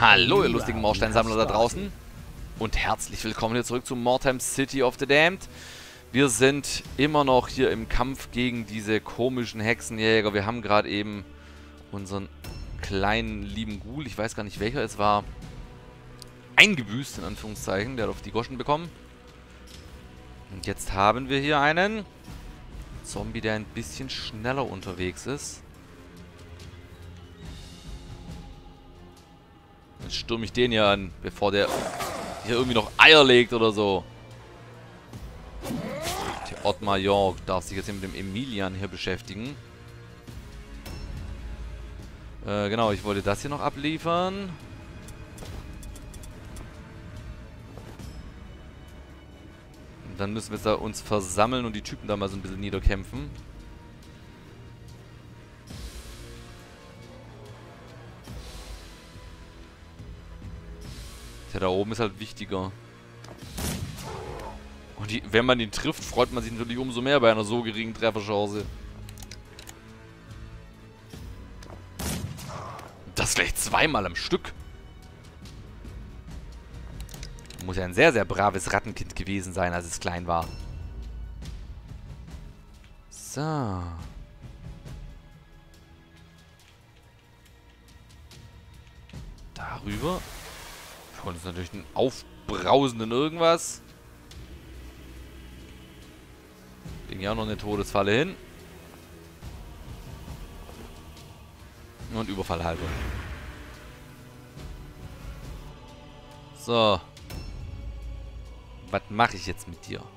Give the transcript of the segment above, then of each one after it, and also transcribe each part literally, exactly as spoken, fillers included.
Hallo ihr lustigen Moorsteinsammler da draußen und herzlich willkommen hier zurück zu Mordheim City of the Damned. Wir sind immer noch hier im Kampf gegen diese komischen Hexenjäger. Wir haben gerade eben unseren kleinen lieben Ghoul, ich weiß gar nicht welcher es war, eingebüßt in Anführungszeichen. Der hat auf die Goschen bekommen. Und jetzt haben wir hier einen Zombie, der ein bisschen schneller unterwegs ist. Jetzt stürme ich den hier an, bevor der hier irgendwie noch Eier legt oder so. Der Ottmar York darf sich jetzt hier mit dem Emilian hier beschäftigen. Äh, genau, ich wollte das hier noch abliefern. Und dann müssen wir da uns versammeln und die Typen da mal so ein bisschen niederkämpfen. Der da oben ist halt wichtiger. Und die, wenn man ihn trifft, freut man sich natürlich umso mehr bei einer so geringen Trefferchance. Das vielleicht zweimal am Stück. Muss ja ein sehr, sehr braves Rattenkind gewesen sein, als es klein war. So. Darüber. Und das ist natürlich ein aufbrausenden irgendwas. Legen ja auch noch eine Todesfalle hin. Und Überfallhaltung. So. Was mache ich jetzt mit dir?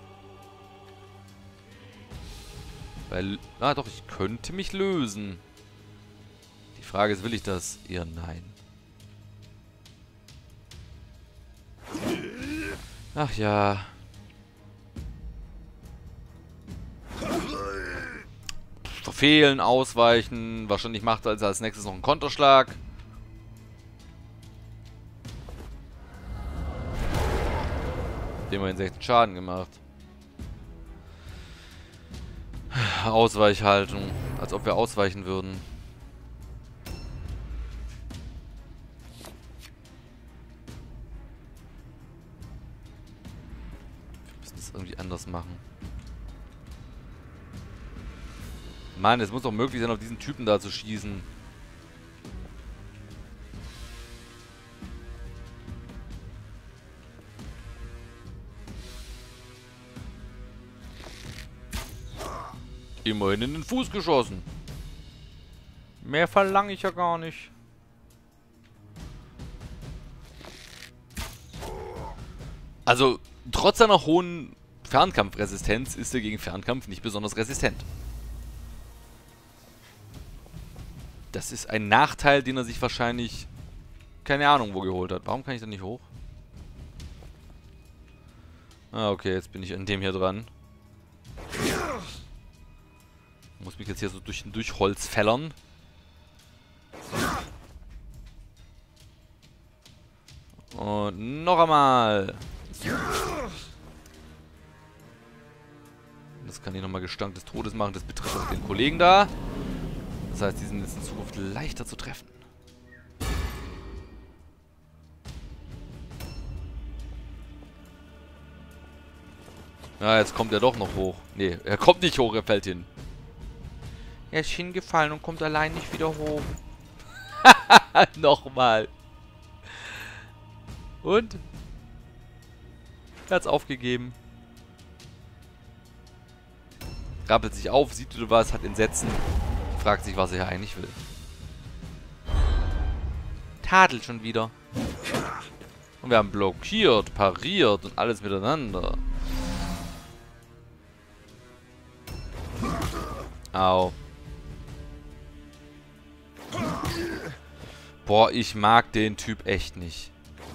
Weil, ah doch, ich könnte mich lösen. Die Frage ist, will ich das? Eher nein. Ach ja. Verfehlen, ausweichen. Wahrscheinlich macht er also als nächstes noch einen Konterschlag. Immerhin sechzehn Schaden gemacht. Ausweichhaltung. Als ob wir ausweichen würden. Irgendwie anders machen. Mann, es muss doch möglich sein, auf diesen Typen da zu schießen. Immerhin in den Fuß geschossen. Mehr verlange ich ja gar nicht. Also, trotz seiner hohen Fernkampfresistenz ist er gegen Fernkampf nicht besonders resistent. Das ist ein Nachteil, den er sich wahrscheinlich keine Ahnung wo geholt hat. Warum kann ich da nicht hoch? Ah, okay, jetzt bin ich an dem hier dran. Muss mich jetzt hier so durch, durch Holz fällern. Und noch einmal. Das kann ich nochmal Gestank des Todes machen. Das betrifft auch den Kollegen da. Das heißt, die sind jetzt in Zukunft leichter zu treffen. Ja, jetzt kommt er doch noch hoch. Nee, er kommt nicht hoch, er fällt hin. Er ist hingefallen und kommt allein nicht wieder hoch. Nochmal. Und? Er hat's aufgegeben. Rappelt sich auf, sieht du was, hat Entsetzen, fragt sich, was er hier eigentlich will. Tadelt schon wieder. Und wir haben blockiert, pariert und alles miteinander. Au. Boah, ich mag den Typ echt nicht.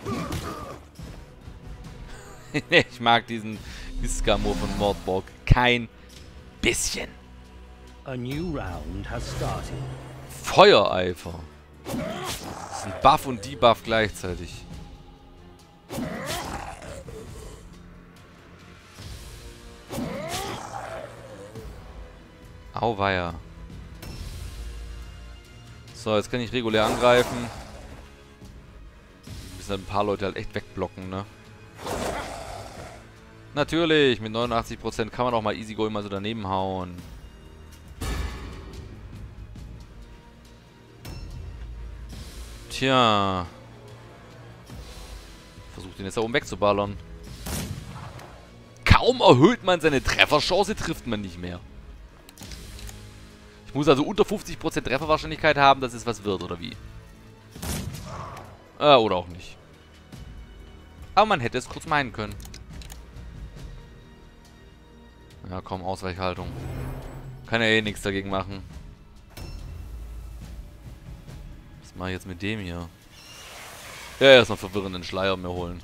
Ich mag diesen Iskamo von Mordborg kein bisschen. A new round has started. Feuereifer. Das ist ein Buff und Debuff gleichzeitig. Auweia. So, jetzt kann ich regulär angreifen. müssen halt ein paar Leute halt echt wegblocken, ne? Natürlich, mit neunundachtzig Prozent kann man auch mal easy going mal so daneben hauen. Tja. Versucht ihn jetzt da oben wegzuballern. Kaum erhöht man seine Trefferchance, trifft man nicht mehr. Ich muss also unter fünfzig Prozent Trefferwahrscheinlichkeit haben, dass es was wird, oder wie? Äh, oder auch nicht. Aber man hätte es kurz meinen können. Ja, komm, Ausweichhaltung. Kann ja eh nichts dagegen machen. Was mache ich jetzt mit dem hier? Ja, erstmal verwirrenden Schleier mir holen.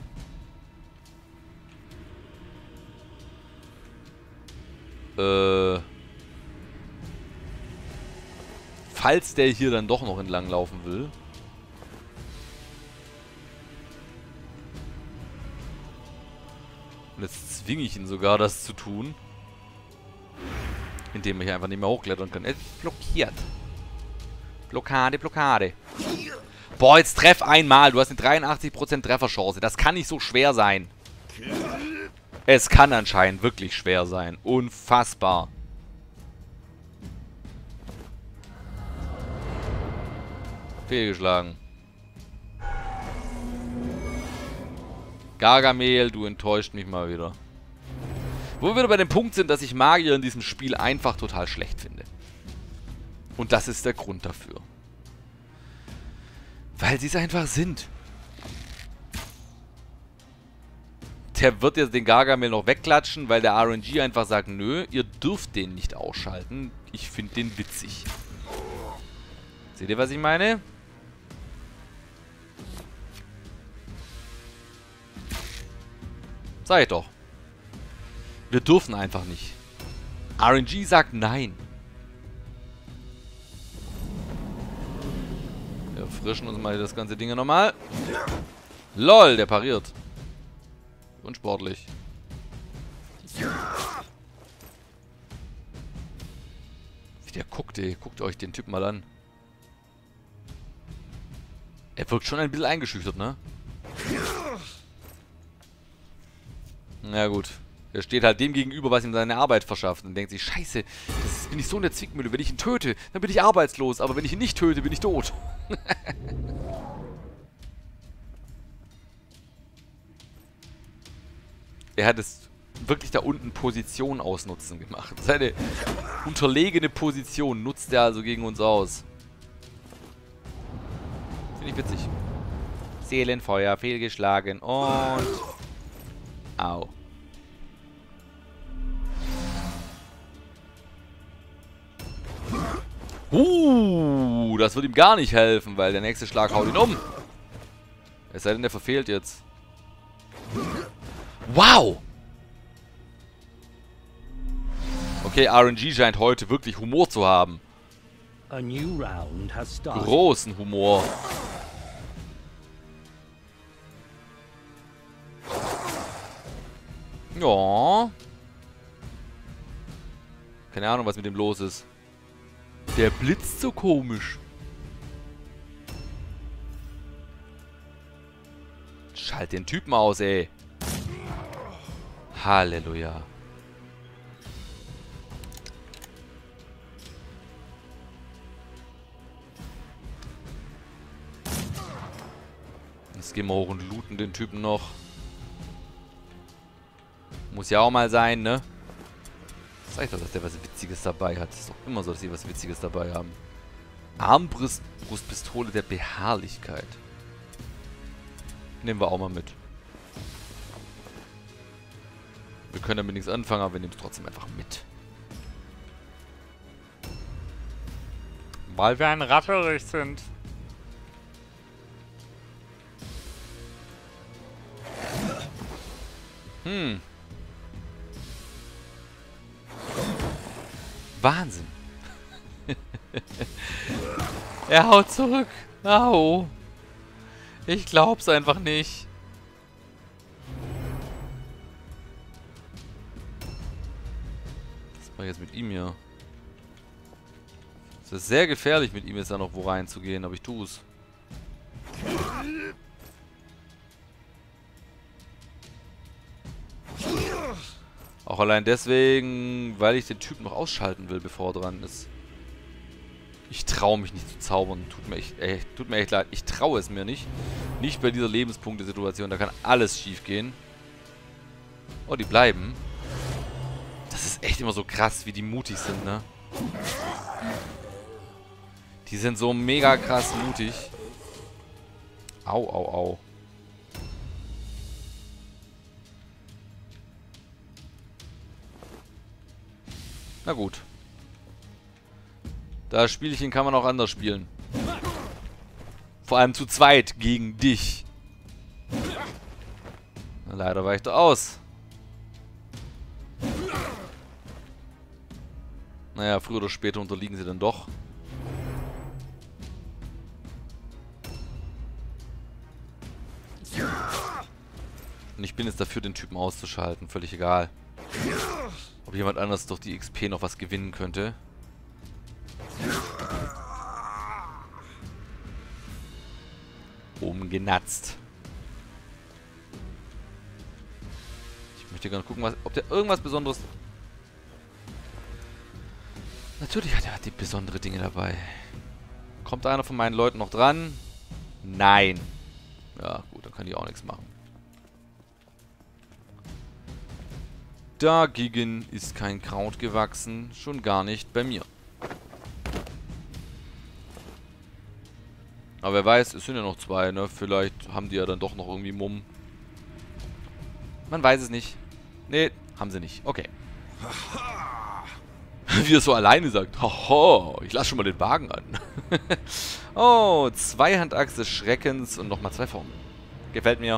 Äh... Falls der hier dann doch noch entlang laufen will. Und jetzt zwinge ich ihn sogar, das zu tun. Indem er hier einfach nicht mehr hochklettern kann. Er ist blockiert. Blockade, Blockade. Boah, jetzt treff einmal. Du hast eine dreiundachtzig Prozent Trefferchance. Das kann nicht so schwer sein. Es kann anscheinend wirklich schwer sein. Unfassbar. Fehlgeschlagen. Gargamel, du enttäuscht mich mal wieder. Wo wir wieder bei dem Punkt sind, dass ich Magier in diesem Spiel einfach total schlecht finde. Und das ist der Grund dafür. Weil sie es einfach sind. Der wird jetzt den Gargamel noch wegklatschen, weil der R N G einfach sagt, nö, ihr dürft den nicht ausschalten. Ich finde den witzig. Seht ihr, was ich meine? Sag ich doch. Wir dürfen einfach nicht. R N G sagt nein. Wir frischen uns mal das ganze Ding nochmal. LOL, der pariert. Unsportlich. Wie der guckt, ey. Guckt euch den Typ mal an. Er wirkt schon ein bisschen eingeschüchtert, ne? Na gut. Er steht halt dem gegenüber, was ihm seine Arbeit verschafft und denkt sich, scheiße, das ist, bin ich so in der Zwickmühle. Wenn ich ihn töte, dann bin ich arbeitslos. Aber wenn ich ihn nicht töte, bin ich tot. Er hat es wirklich da unten Position ausnutzen gemacht. Seine unterlegene Position nutzt er also gegen uns aus. Finde ich witzig. Seelenfeuer, fehlgeschlagen und... Au. Uh, das wird ihm gar nicht helfen, weil der nächste Schlag haut ihn um. Es sei denn, der verfehlt jetzt. Wow! Okay, R N G scheint heute wirklich Humor zu haben. A new round has started. Großen Humor. Ja. Keine Ahnung, was mit dem los ist. Der blitzt so komisch. Schalt den Typen aus, ey. Halleluja. Jetzt gehen wir hoch und looten den Typen noch. Muss ja auch mal sein, ne? Zeigt doch, dass der was Witziges dabei hat. Ist doch immer so, dass sie was Witziges dabei haben. Armbrustpistole der Beharrlichkeit. Nehmen wir auch mal mit. Wir können damit nichts anfangen, aber wir nehmen es trotzdem einfach mit. Weil wir ein Ratterich sind. Hm. Wahnsinn. Er haut zurück. Au. Ich glaub's einfach nicht. Was mache ich jetzt mit ihm hier? Es ist sehr gefährlich, mit ihm jetzt da noch wo reinzugehen, aber ich tu's. Auch allein deswegen, weil ich den Typ noch ausschalten will, bevor er dran ist. Ich traue mich nicht zu zaubern. Tut mir echt, äh, tut mir echt leid. Ich traue es mir nicht. Nicht bei dieser Lebenspunktesituation. Da kann alles schief gehen. Oh, die bleiben. Das ist echt immer so krass, wie die mutig sind, ne? Die sind so mega krass mutig. Au, au, au. Na gut. Das Spielchen kann man auch anders spielen. Vor allem zu zweit gegen dich. Na, leider weicht er aus. Naja, früher oder später unterliegen sie dann doch. Und ich bin jetzt dafür, den Typen auszuschalten. Völlig egal. Ob jemand anders durch die X P noch was gewinnen könnte. Umgenatzt. Ich möchte gerne gucken, was, ob der irgendwas Besonderes... Natürlich hat er die besondere Dinge dabei. Kommt einer von meinen Leuten noch dran? Nein. Ja, gut, dann kann ich auch nichts machen. Dagegen ist kein Kraut gewachsen. Schon gar nicht bei mir. Aber wer weiß, es sind ja noch zwei, ne? Vielleicht haben die ja dann doch noch irgendwie Mumm. Man weiß es nicht. Nee, haben sie nicht. Okay. Wie er so alleine sagt. Hoho, ich lasse schon mal den Wagen an. Oh, Zweihandachse des Schreckens und nochmal zwei Formen. Gefällt mir.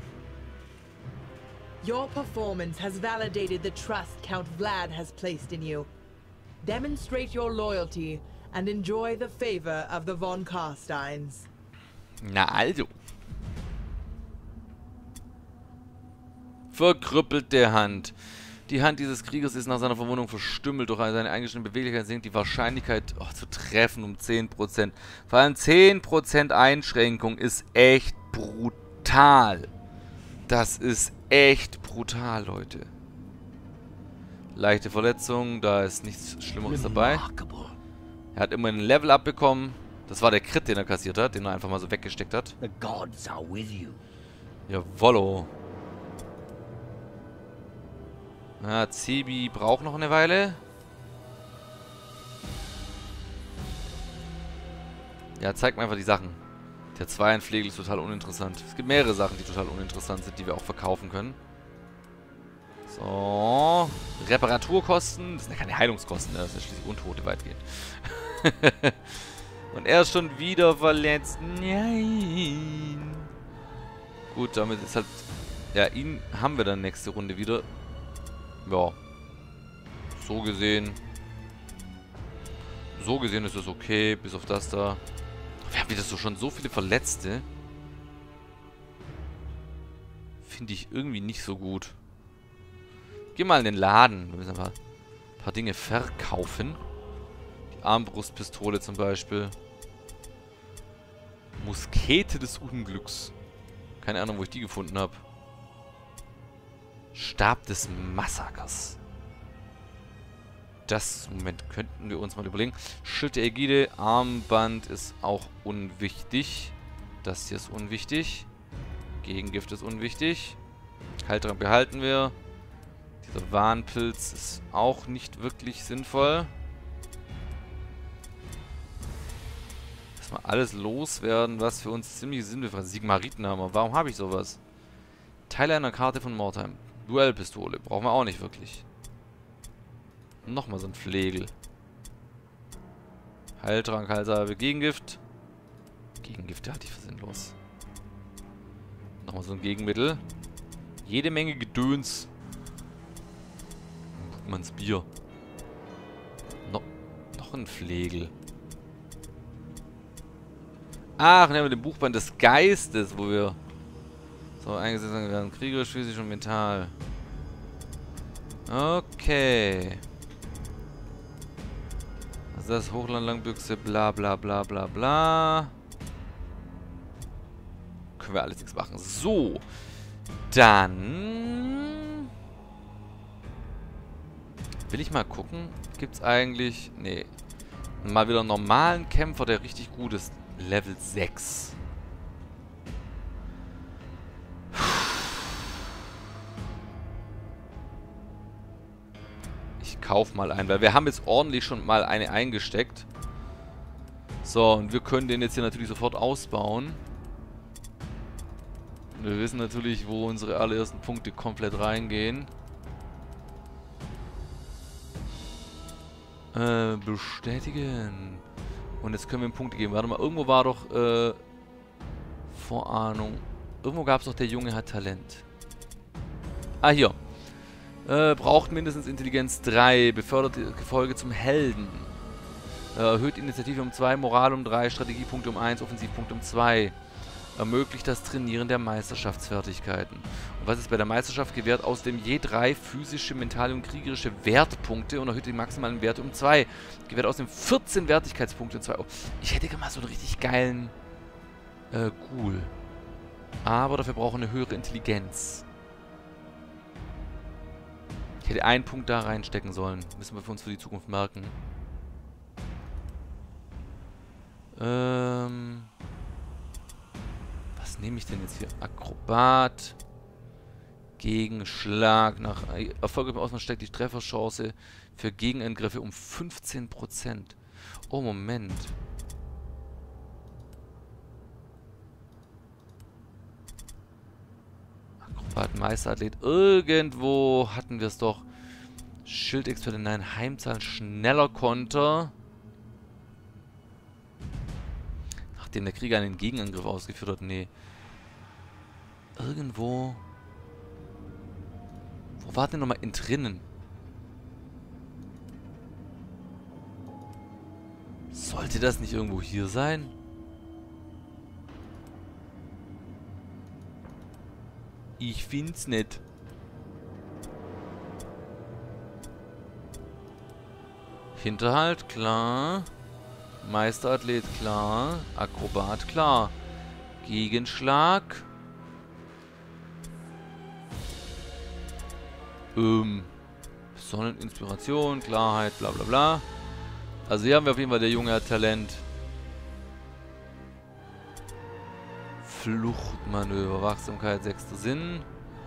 Your performance has validated the trust Count Vlad has placed in you. Demonstrate your loyalty and enjoy the favor of the von Carsteins. Na also. Verkrüppelte Hand. Die Hand dieses Kriegers ist nach seiner Verwundung verstümmelt. Durch seine eingeschränkte Beweglichkeit sinkt die Wahrscheinlichkeit oh, zu treffen um zehn Prozent. Vor allem zehn Prozent Einschränkung ist echt brutal. Das ist echt brutal, Leute. Leichte Verletzung, da ist nichts Schlimmeres dabei. Er hat immerhin ein Level-Up bekommen. Das war der Crit, den er kassiert hat, den er einfach mal so weggesteckt hat. The gods are with you. Jawollo. Ja, Zebi braucht noch eine Weile. Ja, zeig mir einfach die Sachen. Der Zweihandflegel ist total uninteressant. Es gibt mehrere Sachen, die total uninteressant sind, die wir auch verkaufen können. So. Reparaturkosten. Das sind ja keine Heilungskosten, das sind schließlich Untote weitgehend. Und er ist schon wieder verletzt. Nein. Gut, damit ist halt... Ja, ihn haben wir dann nächste Runde wieder. Ja. So gesehen. So gesehen ist es okay, bis auf das da. Wir haben wieder so schon so viele Verletzte. Finde ich irgendwie nicht so gut. Geh mal in den Laden. Wir müssen ein paar, paar Dinge verkaufen. Die Armbrustpistole zum Beispiel. Muskete des Unglücks. Keine Ahnung, wo ich die gefunden habe. Stab des Massakers. Das, Moment, könnten wir uns mal überlegen. Schild der Ägide, Armband ist auch unwichtig. Das hier ist unwichtig. Gegengift ist unwichtig. Kaltrank behalten wir. Dieser Warnpilz ist auch nicht wirklich sinnvoll. Erstmal alles loswerden, was für uns ziemlich sinnvoll ist. Sigmaritenhammer, warum habe ich sowas? Teile einer Karte von Mordheim. Duellpistole, brauchen wir auch nicht wirklich. Nochmal so ein Flegel. Heiltrank, Heilsalbe, Gegengift. Gegengifte halte ich für sinnlos. Nochmal so ein Gegenmittel. Jede Menge Gedöns. Guck mal ins Bier. No, noch ein Flegel. Ach, nehmen wir den Buchband des Geistes, wo wir... So, eingesetzt werden. Kriegerisch, physisch und mental. Okay. Also das Hochlandlangbüchse, bla bla bla bla bla. Können wir alles nichts machen. So. Dann... Will ich mal gucken? Gibt es eigentlich... Nee. Mal wieder einen normalen Kämpfer, der richtig gut ist. Level sechs. Ich kauf mal einen, weil wir haben jetzt ordentlich schon mal eine eingesteckt. So, und wir können den jetzt hier natürlich sofort ausbauen. Wir wissen natürlich, wo unsere allerersten Punkte komplett reingehen. Äh, bestätigen. Und jetzt können wir ihm Punkte geben. Warte mal, irgendwo war doch, äh, Vorahnung. Irgendwo gab es doch, der Junge hat Talent. Ah, hier. Äh, braucht mindestens Intelligenz drei. Befördert die Gefolge zum Helden. Äh, erhöht Initiative um zwei, Moral um drei, Strategiepunkte um eins, Offensivpunkte um zwei. Ermöglicht das Trainieren der Meisterschaftsfertigkeiten. Und was ist bei der Meisterschaft gewährt? Aus dem je drei physische, mentale und kriegerische Wertpunkte und erhöht die maximalen Werte um zwei. Gewährt aus dem vierzehn Wertigkeitspunkte und zwei. Oh, ich hätte gerne mal so einen richtig geilen äh, Ghoul. Aber dafür brauchen wir eine höhere Intelligenz. Ich hätte einen Punkt da reinstecken sollen. Müssen wir für uns für die Zukunft merken. Ähm... Was nehme ich denn jetzt hier? Akrobat. Gegenschlag. Nach Erfolg im Ausmaß steigt die Trefferchance für Gegenangriffe um fünfzehn Prozent. Oh, Moment. Akrobat, Meisterathlet. Irgendwo hatten wir es doch. Schildexperte, nein. Heimzahl, schneller Konter. Nachdem der Krieger einen Gegenangriff ausgeführt hat. Nee. Irgendwo... Wo war denn nochmal in drinnen? Sollte das nicht irgendwo hier sein? Ich find's nicht. Hinterhalt, klar. Meisterathlet, klar. Akrobat, klar. Gegenschlag. Ähm. Sonneninspiration, Klarheit, bla bla bla. Also hier haben wir auf jeden Fall, der Junge hat Talent. Fluchtmanöver, Wachsamkeit, sechster Sinn.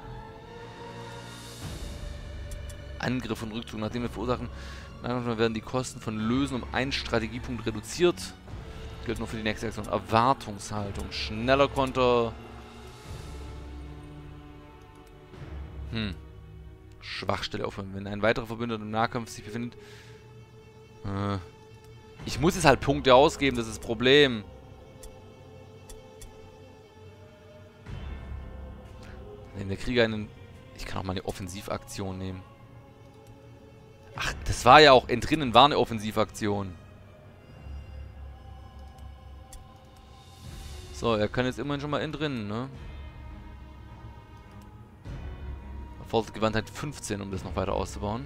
Angriff und Rückzug. Nachdem wir verursachen, werden die Kosten von Lösen um einen Strategiepunkt reduziert. Gilt nur für die nächste Aktion. Erwartungshaltung. Schneller Konter. Hm. Schwachstelle aufhören. Wenn ein weiterer Verbündeter im Nahkampf sich befindet. Äh. Ich muss jetzt halt Punkte ausgeben, das ist das Problem. Wenn der Krieger einen... Ich kann auch mal eine Offensivaktion nehmen. Ach, das war ja auch... Entrinnen war eine Offensivaktion. So, er kann jetzt immerhin schon mal entrinnen, ne? Gewandtheit fünfzehn, um das noch weiter auszubauen.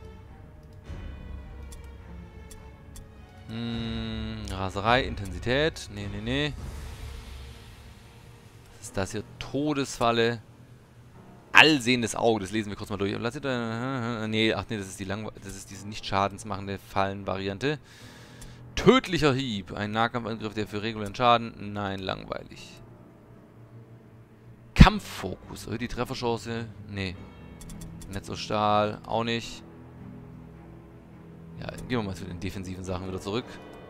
Hm, Raserei, Intensität. Nee, nee, nee. Was ist das hier? Todesfalle. Allsehendes Auge. Das lesen wir kurz mal durch. Lass da, nee, ach nee, das ist die Langwe das ist diese nicht schadensmachende Fallenvariante. Tödlicher Hieb. Ein Nahkampfangriff, der für regulären Schaden. Nein, langweilig. Kampffokus. Erhöht die Trefferchance. Nee. Netz aus Stahl. Auch nicht. Ja, gehen wir mal zu den defensiven Sachen wieder zurück.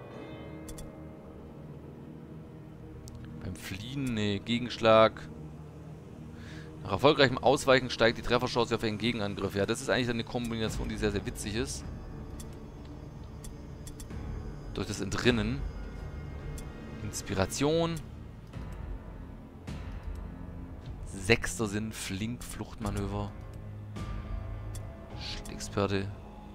Beim Fliehen, nee, Gegenschlag. Nach erfolgreichem Ausweichen steigt die Trefferchance auf einen Gegenangriff. Ja, das ist eigentlich eine Kombination, die sehr, sehr witzig ist. Durch das Entrinnen. Inspiration. Sechster Sinn, Flink, Fluchtmanöver. Experte.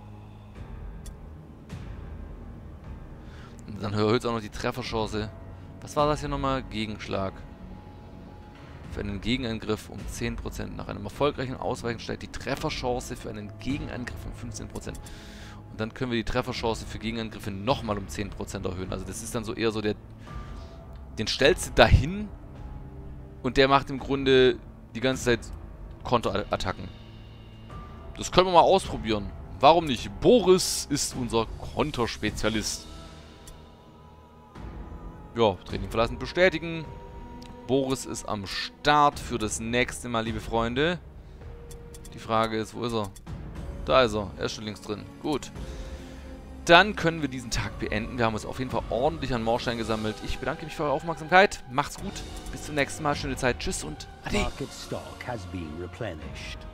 Und dann erhöht es auch noch die Trefferchance. Was war das hier nochmal? Gegenschlag. Für einen Gegenangriff um zehn Prozent. Nach einem erfolgreichen Ausweichen steigt die Trefferchance für einen Gegenangriff um fünfzehn Prozent. Und dann können wir die Trefferchance für Gegenangriffe nochmal um zehn Prozent erhöhen. Also das ist dann so eher so der... Den stellst du dahin und der macht im Grunde die ganze Zeit Konterattacken. Das können wir mal ausprobieren. warum nicht? Boris ist unser Konterspezialist. Ja, Training verlassen, bestätigen. Boris ist am Start für das nächste Mal, liebe Freunde. Die Frage ist, wo ist er? Da ist er. Er ist schon links drin. Gut. Dann können wir diesen Tag beenden. Wir haben uns auf jeden Fall ordentlich an Moorstein gesammelt. Ich bedanke mich für eure Aufmerksamkeit. Macht's gut. Bis zum nächsten Mal. Schöne Zeit. Tschüss und Ade. Market stock has been replenished.